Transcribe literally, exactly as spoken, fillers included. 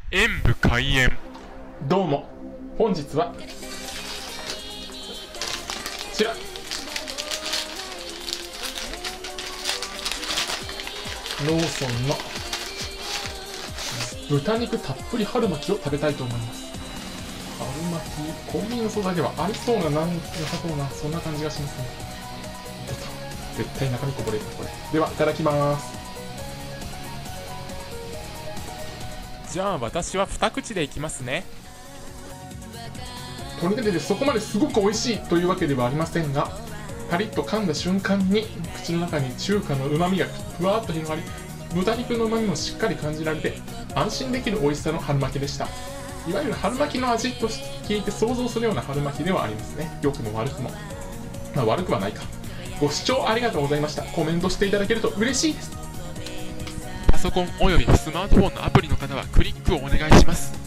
演武開演。 どうも、本日はこちらローソンの豚肉たっぷり春巻きを食べたいと思います。春巻き、コンビニの素材ではありそうな、なん良さそうな、そんな感じがしますね。絶対中身こぼれるこれ。では、いただきます。 じゃあ私は二口でいきますね。 とりあえずそこまですごく美味しいというわけではありませんが、パリッと噛んだ瞬間に口の中に中華のうまみがふわーっと広がり、豚肉のうまみもしっかり感じられて安心できる美味しさの春巻きでした。いわゆる春巻きの味と聞いて想像するような春巻きではありますね。良くも悪くも、まあ悪くはないか。ご視聴ありがとうございました。コメントしていただけると嬉しいです。 パソコンおよびスマートフォンのアプリの方はクリックをお願いします。